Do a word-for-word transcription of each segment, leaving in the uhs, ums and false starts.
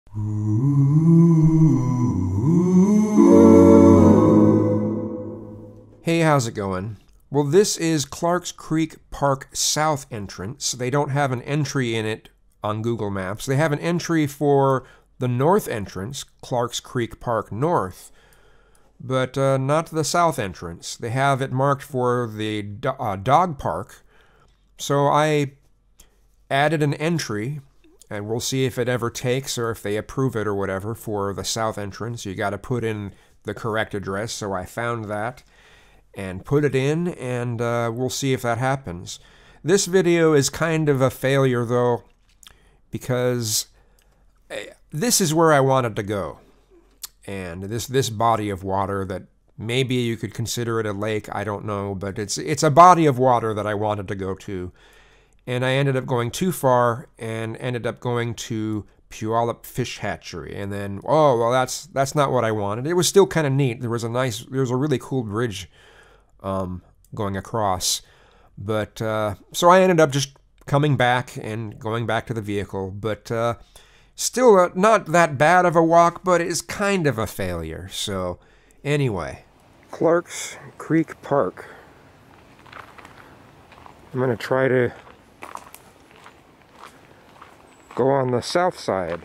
Hey, how's it going? Well, this is Clarks Creek Park South entrance. They don't have an entry in it on Google Maps. They have an entry for the north entrance, Clarks Creek Park North, but uh, not the south entrance. They have it marked for the do uh, dog park. So I added an entry, and we'll see if it ever takes or if they approve it or whatever for the south entrance. You got to put in the correct address, so I found that and put it in, and uh, we'll see if that happens. This video is kind of a failure, though, because this is where I wanted to go. And this this body of water that maybe you could consider it a lake, I don't know, but it's it's a body of water that I wanted to go to. And I ended up going too far and ended up going to Puyallup Fish Hatchery. And then, oh, well, that's that's not what I wanted. It was still kind of neat. There was a nice, there was a really cool bridge um, going across. But, uh, so I ended up just coming back and going back to the vehicle. But uh, still uh, not that bad of a walk, but it's kind of a failure. So, anyway. Clarks Creek Park. I'm going to try to go on the south side.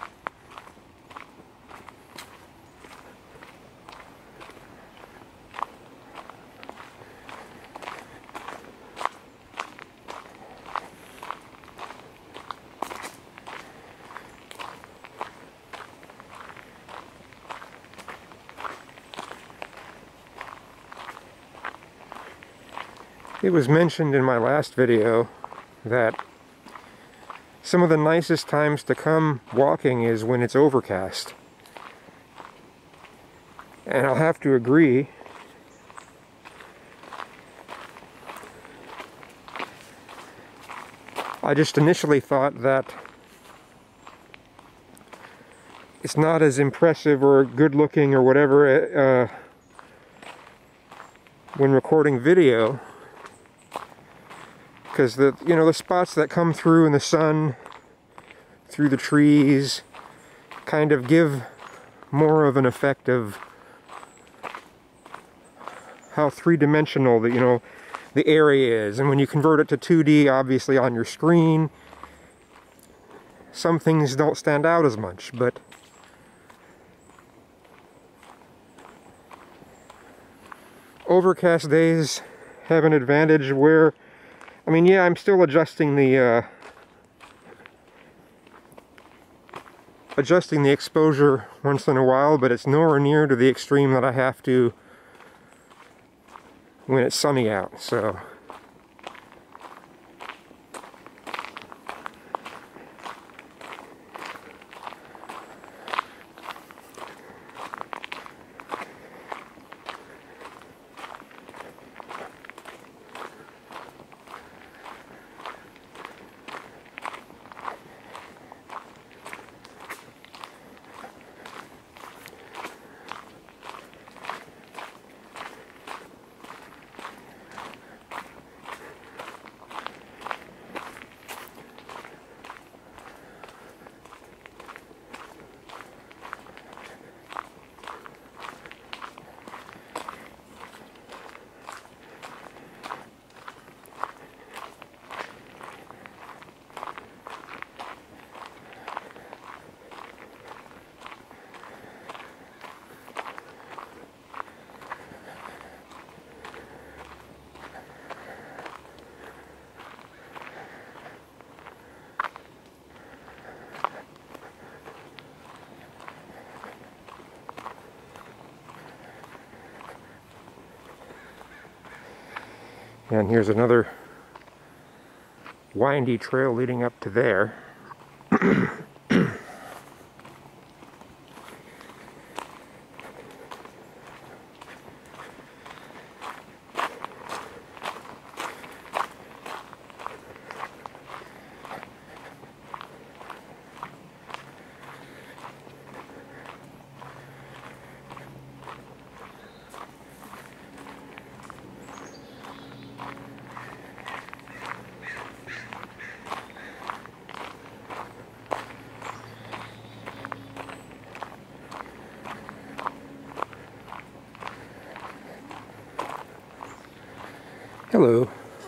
It was mentioned in my last video that some of the nicest times to come walking is when it's overcast. And I'll have to agree. I just initially thought that it's not as impressive or good looking or whatever uh, when recording video. Because the you know the spots that come through in the sun, through the trees, kind of give more of an effect of how three-dimensional the you know the area is. And when you convert it to two D, obviously on your screen, some things don't stand out as much. But overcast days have an advantage where, I mean, yeah, I'm still adjusting the uh, adjusting the exposure once in a while, but it's nowhere near to the extreme that I have to when it's sunny out. So and here's another windy trail leading up to there. Hello.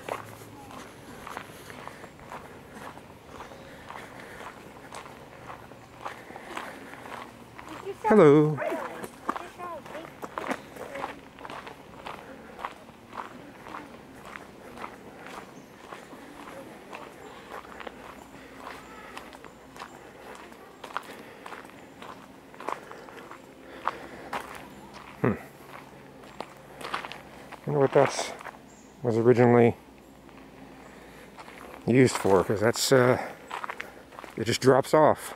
Hello. Hmm. I wonder what that was originally used for, because that's, uh, it just drops off.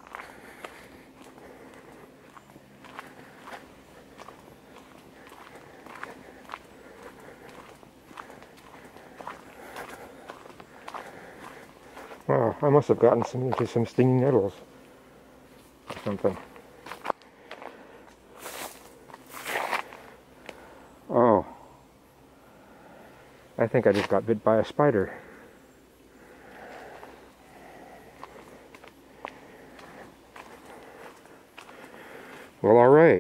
Wow, I must have gotten some into some stinging nettles or something. Oh, I think I just got bit by a spider. Well, all right.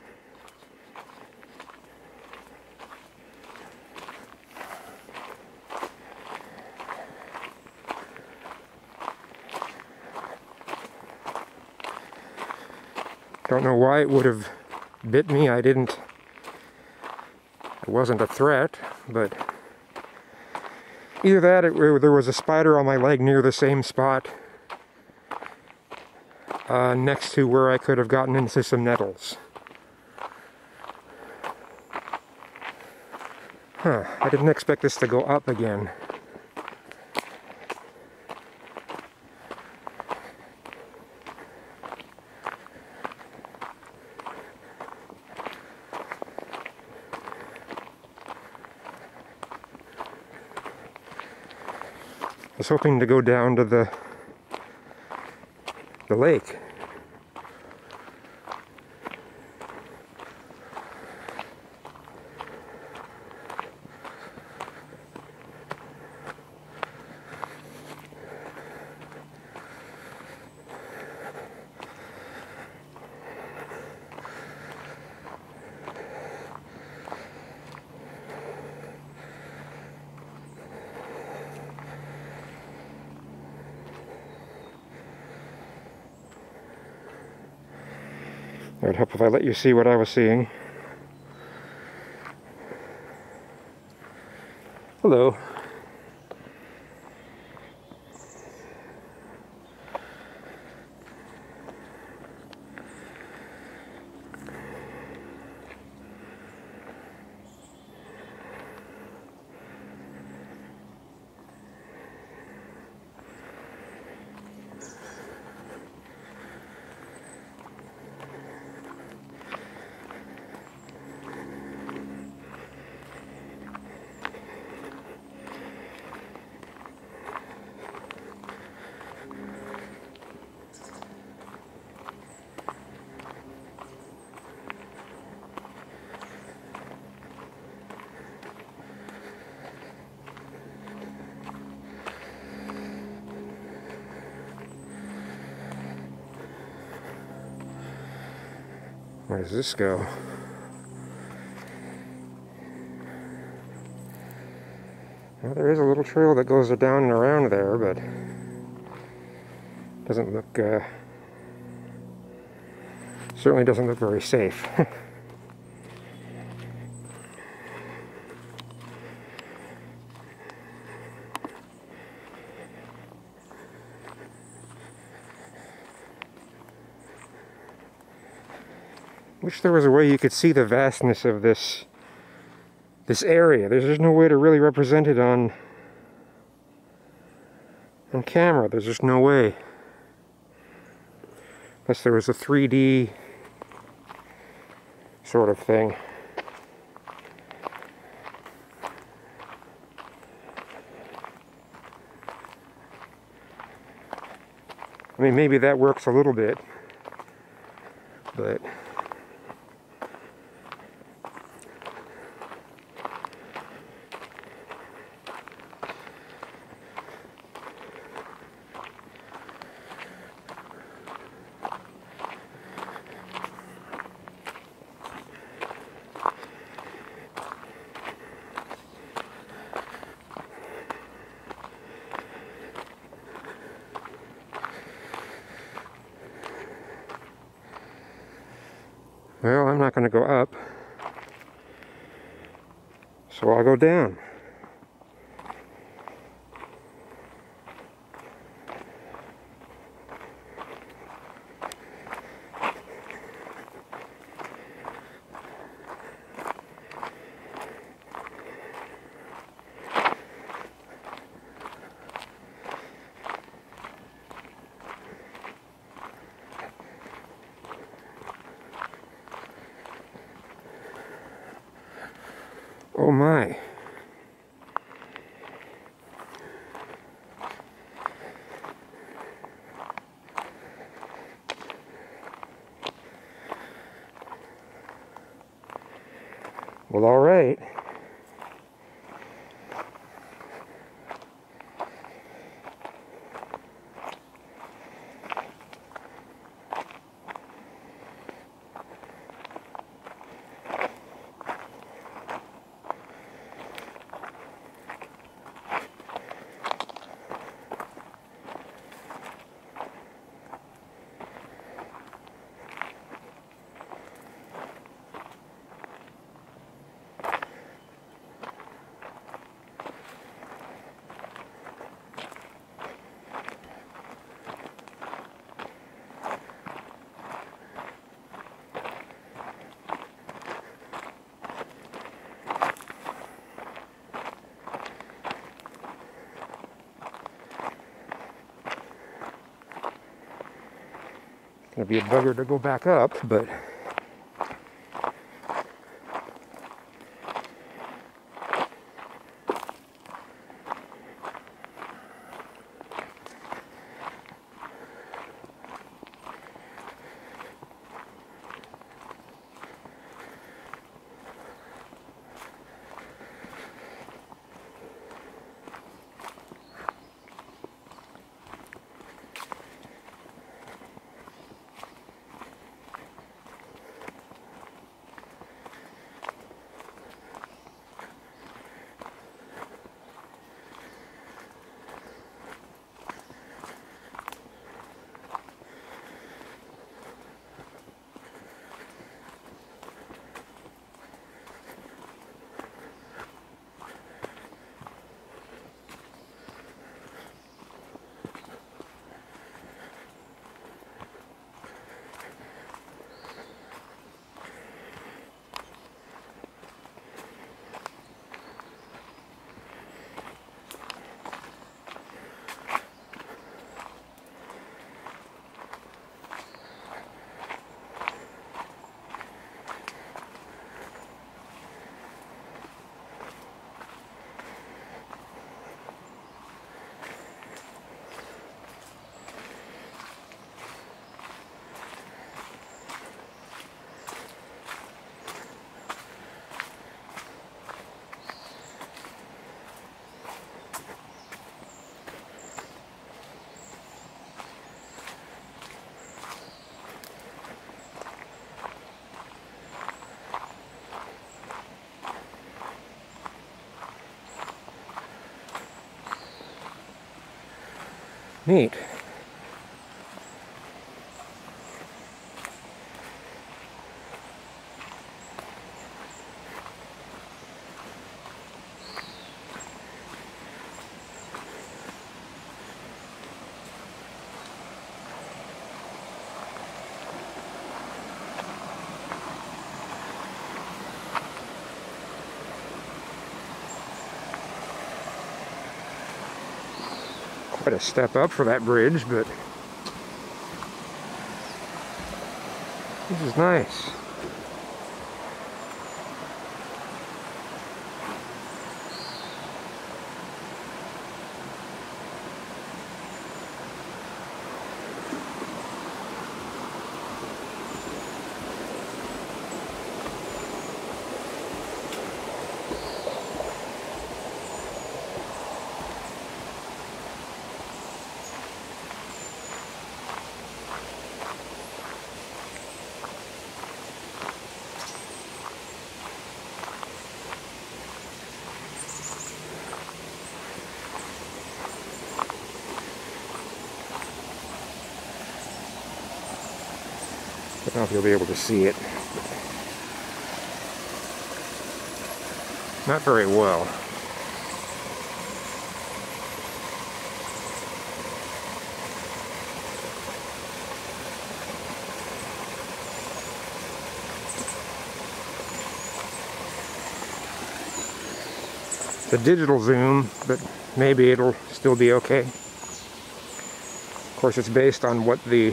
Don't know why it would have bit me. I didn't, it wasn't a threat, but either that or there was a spider on my leg near the same spot uh, next to where I could have gotten into some nettles. Huh, I didn't expect this to go up again. I was hoping to go down to the the lake. It would help if I let you see what I was seeing. Hello. Where does this go? Well, there is a little trail that goes down and around there, but doesn't look, uh, certainly doesn't look very safe. Wish there was a way you could see the vastness of this this area. There's just no way to really represent it on on camera. There's just no way. Unless there was a three D sort of thing. I mean, maybe that works a little bit, but Well, I'm not going to go up, so I'll go down. Oh my. Well, all right. Gonna be a bugger to go back up, but neat. Quite a step up for that bridge, but this is nice. I don't know if you'll be able to see it. Not very well. It's a digital zoom, but maybe it'll still be okay. Of course, it's based on what the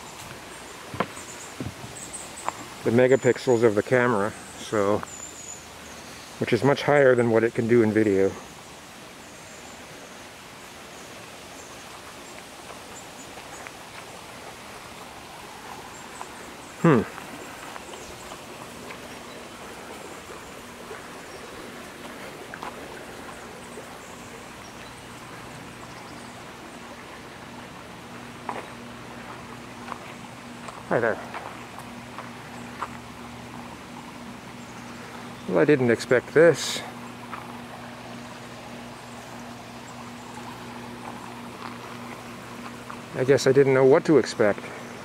the megapixels of the camera, so which is much higher than what it can do in video. Hmm. Hi there. Well, I didn't expect this. I guess I didn't know what to expect.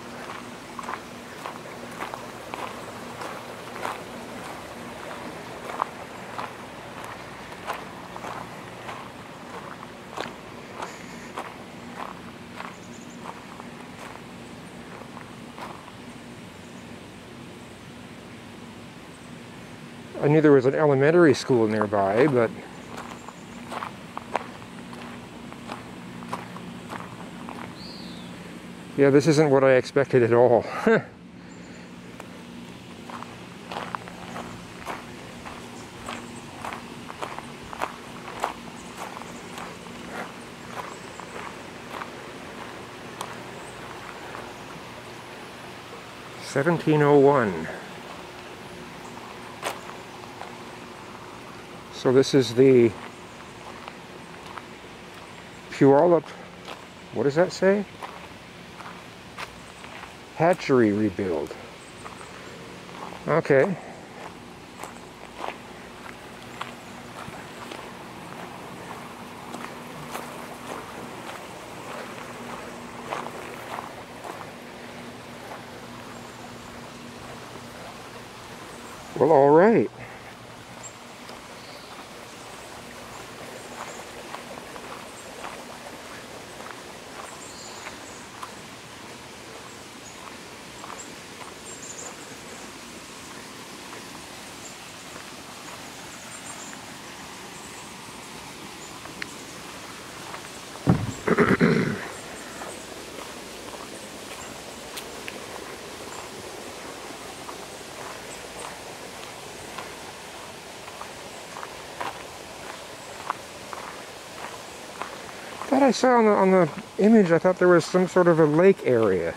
I knew there was an elementary school nearby, but yeah, this isn't what I expected at all. seventeen oh one. So this is the Puyallup, what does that say? Hatchery rebuild. Okay. Well, all right. I thought I saw on the, on the image, I thought there was some sort of a lake area.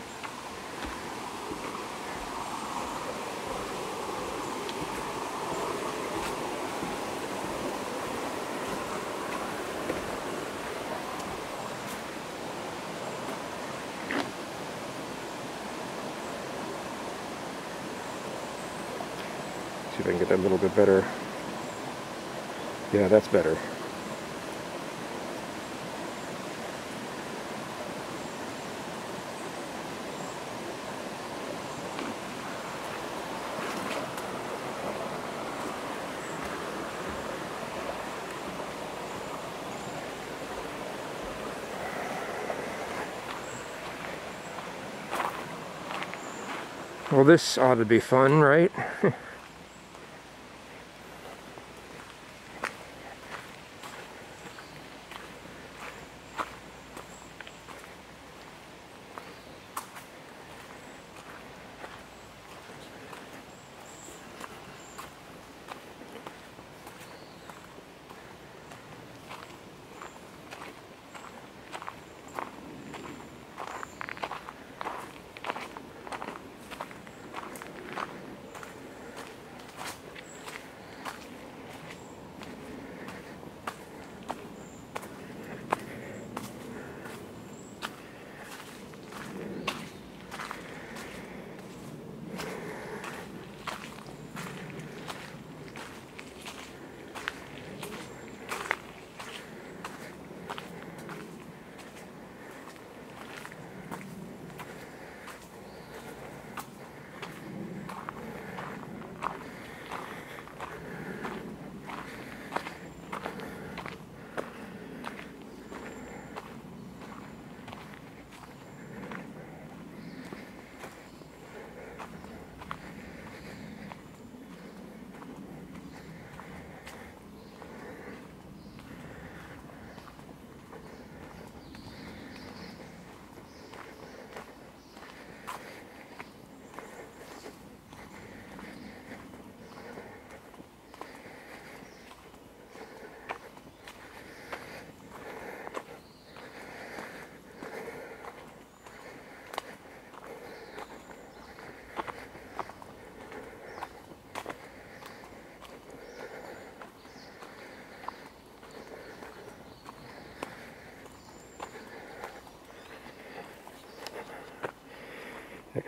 See if I can get that a little bit better. Yeah, that's better. Well, this ought to be fun, right?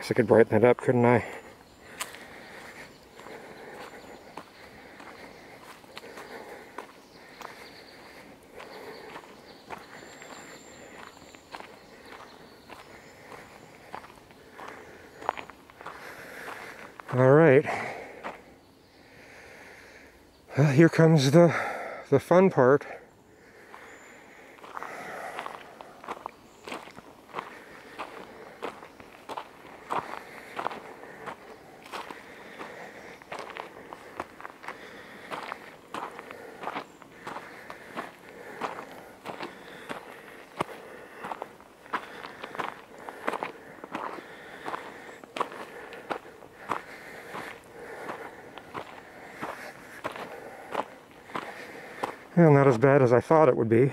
Guess I could brighten it up, couldn't I? All right. Well, here comes the the fun part. Well, not as bad as I thought it would be.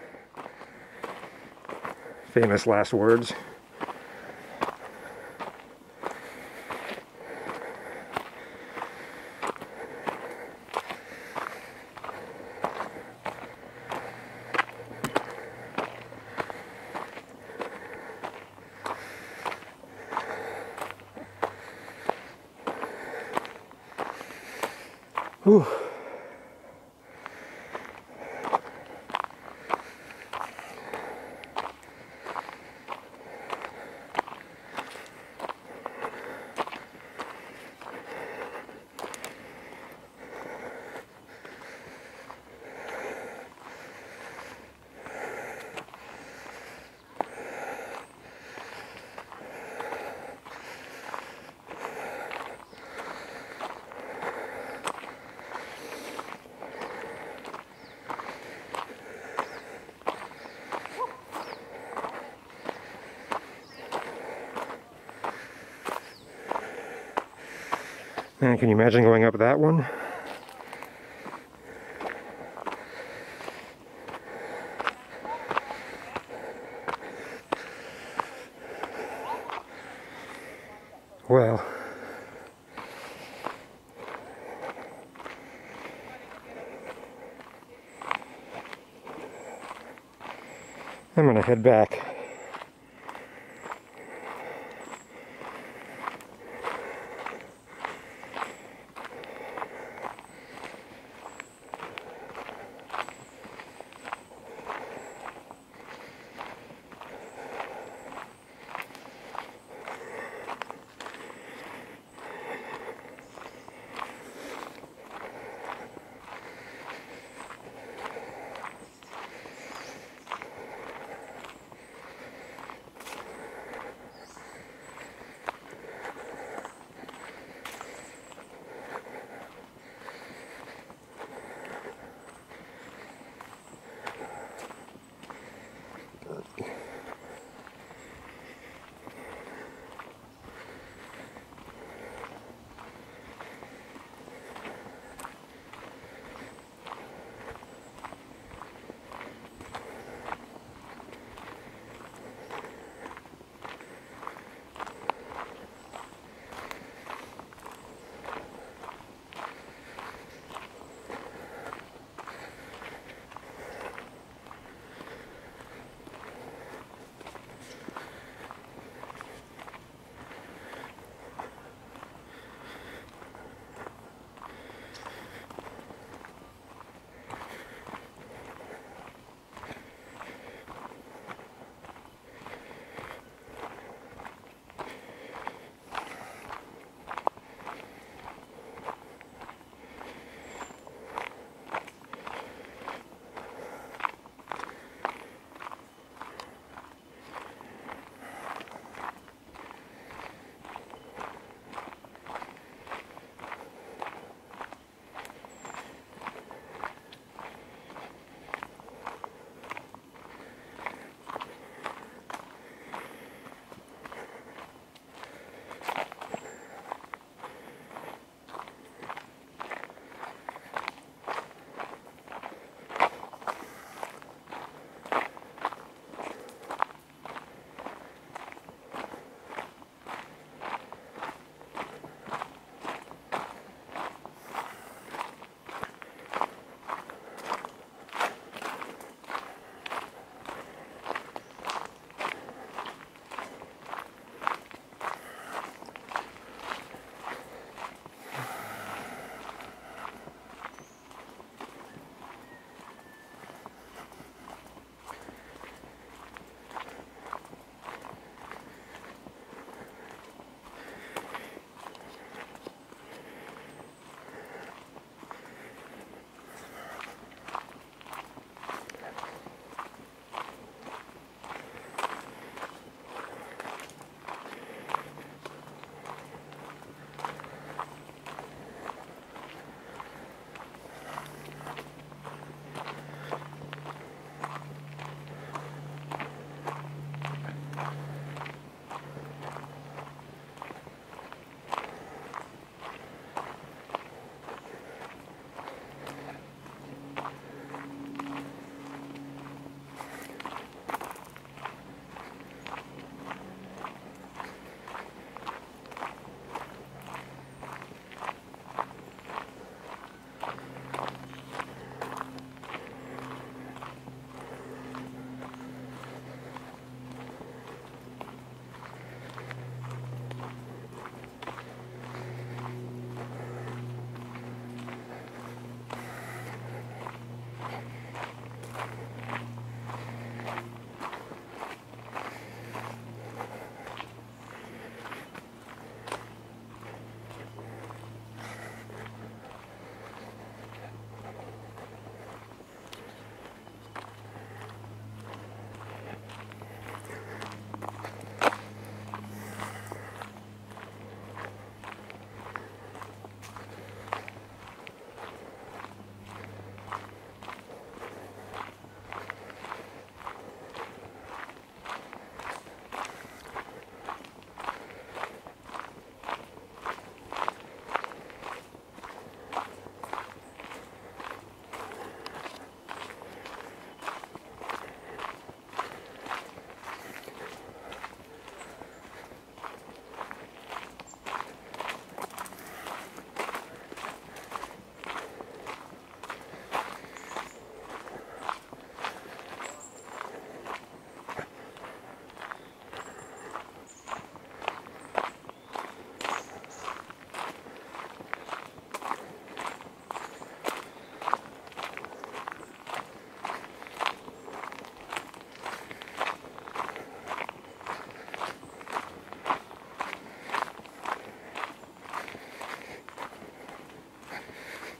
Famous last words. Whew. Man, can you imagine going up that one? Well, I'm gonna head back.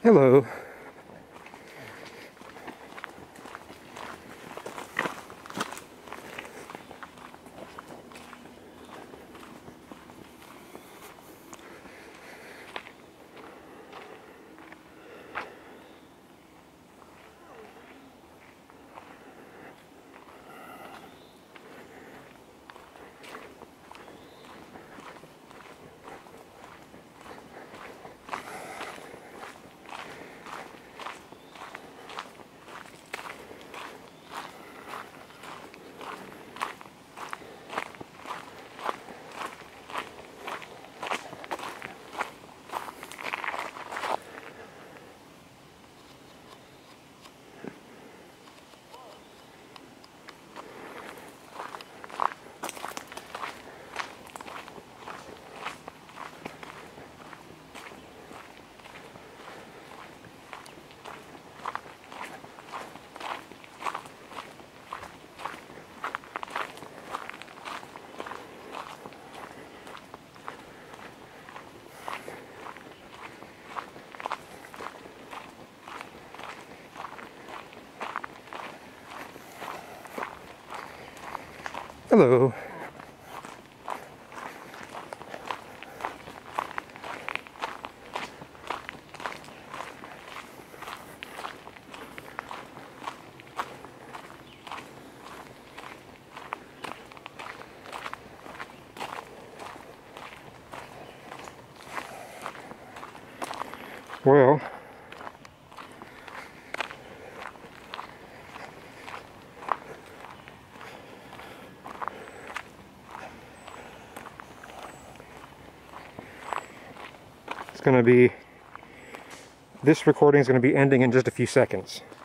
Hello. Hello. Well, it's going to be, this recording is going to be ending in just a few seconds.